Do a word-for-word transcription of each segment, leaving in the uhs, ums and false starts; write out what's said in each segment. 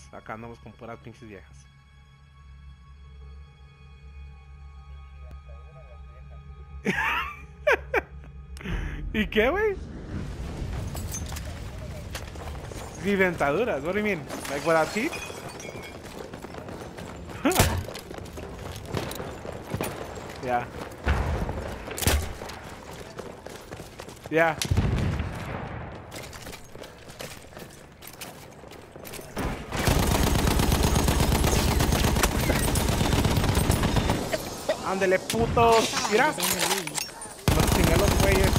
Acá andamos con puras pinches viejas. ¿Y qué, güey? Ni dentaduras. What do you mean? Like without teeth? Yeah. Yeah. Ándele, putos. Mira. Los chingué los güeyes.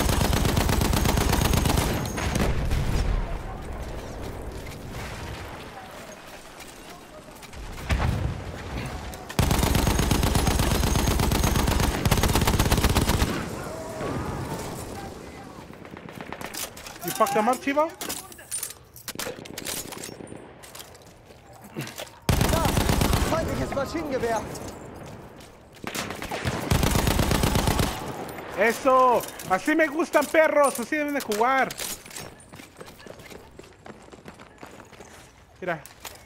You fucked them up, Chivo? Feindliches Maschinengewehr. Eso, así me gustan, perros, así deben de jugar. Mira.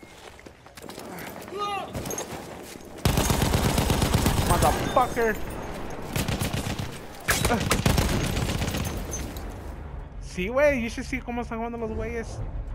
Motherfucker. Sí, güey, you should see cómo están jugando los güeyes.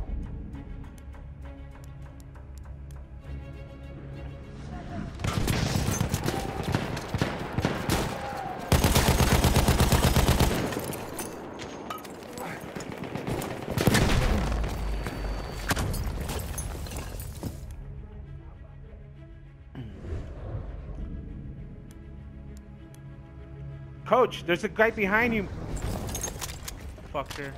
Coach, there's a guy behind you. Fucker.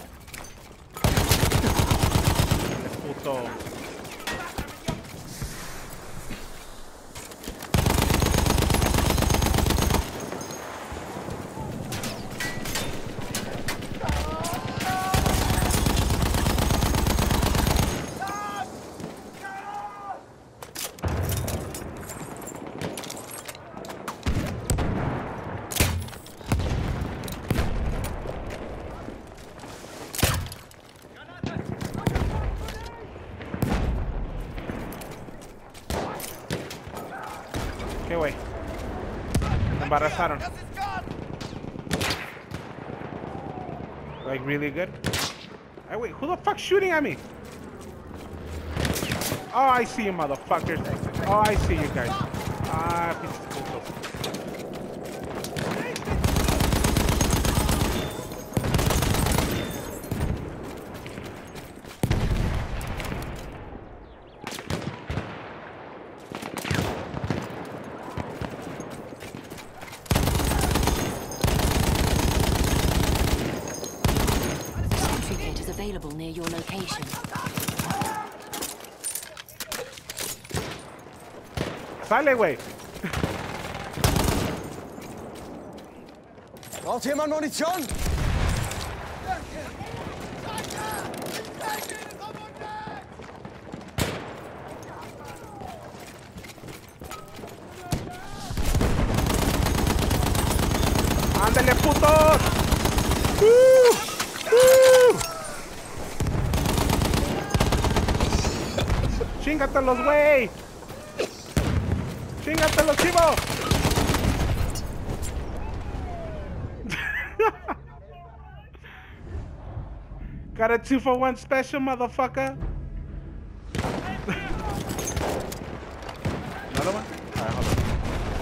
Puto. ¿Qué güey? Me embarazaron. Like really good? Hey, wait, who the fuck's shooting at me? Oh, I see you, motherfuckers. Oh, I see you guys. Ah, pinches putos. Available near your location. Sale, güey. Braucht jemand Munition? Ándale, putos. Uh, uh. Chingatelos, güey. Chingatelos, chivo. Got a two for one special, motherfucker. Another one? Alright, hold on.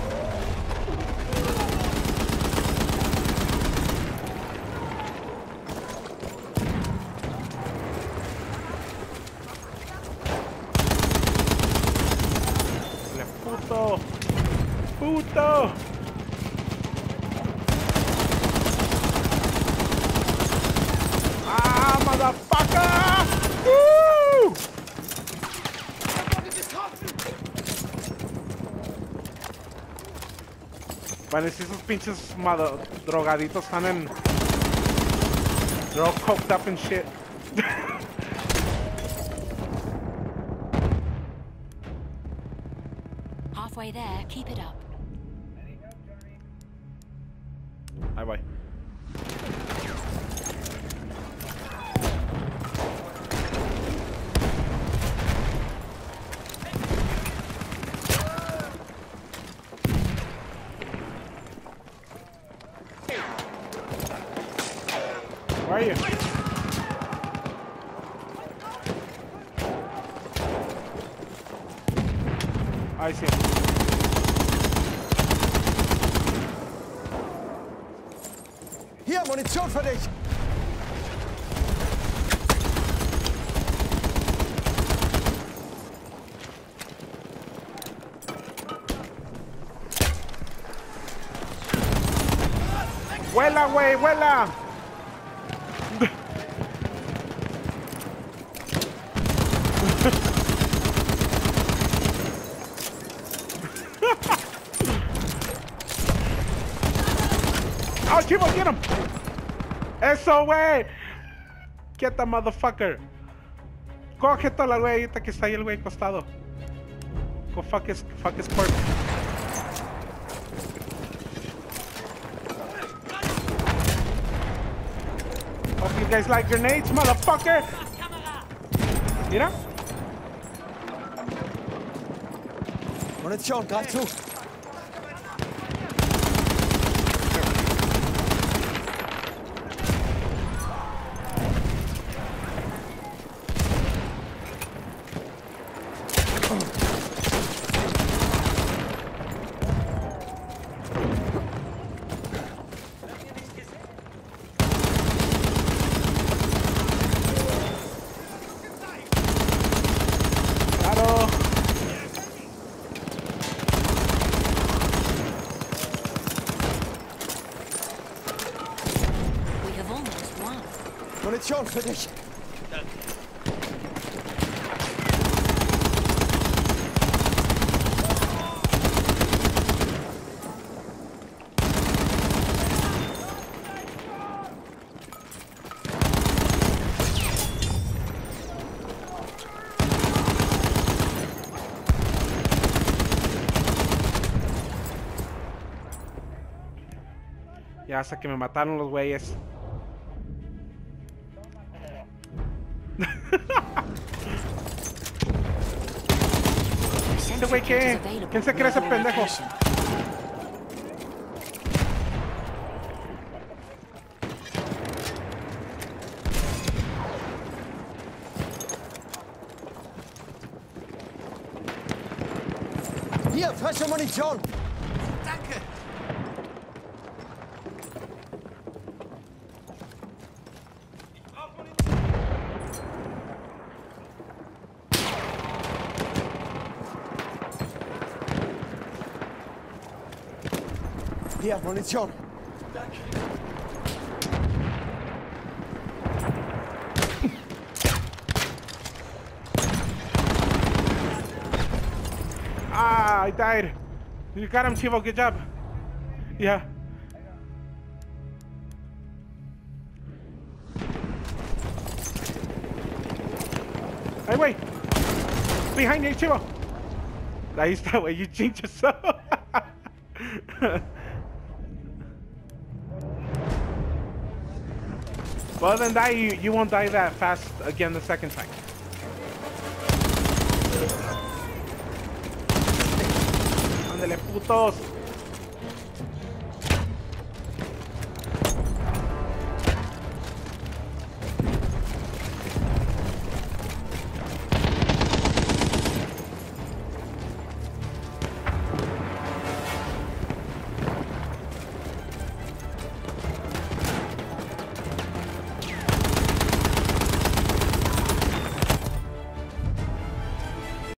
Puto. Puto. Ah, motherfucker. Woo. Bueno, si esos pinches drogaditos están en... They're all coked up and shit. Halfway there, keep it up. Ahí voy. Ahí sí. Hier, Munition für dich. ¡Vuela, güey! ¡Vuela! ¡Oh, Chivo, get him! ¡Eso, güey! ¡Quieta, motherfucker! Coge toda la güey ahorita que está ahí el güey acostado. Go fuck his, fuck his corpse. Hope you guys like grenades, motherfucker! Mira. Munition, greif zu. Claro. We have almost won. Munition für dich. Ya hasta que me mataron los güeyes. ¿Este güey qué? ¿Quién se cree ese pendejo? Hier, frische Munition. Hier, Munition. Ah, I died. You got him, Chivo. Good job. Yeah. Hey, wait. Behind you, Chivo. Ahí está, güey. You jinxed yourself. Well, then die. You, you won't die that fast again the second time. Ándale, putos.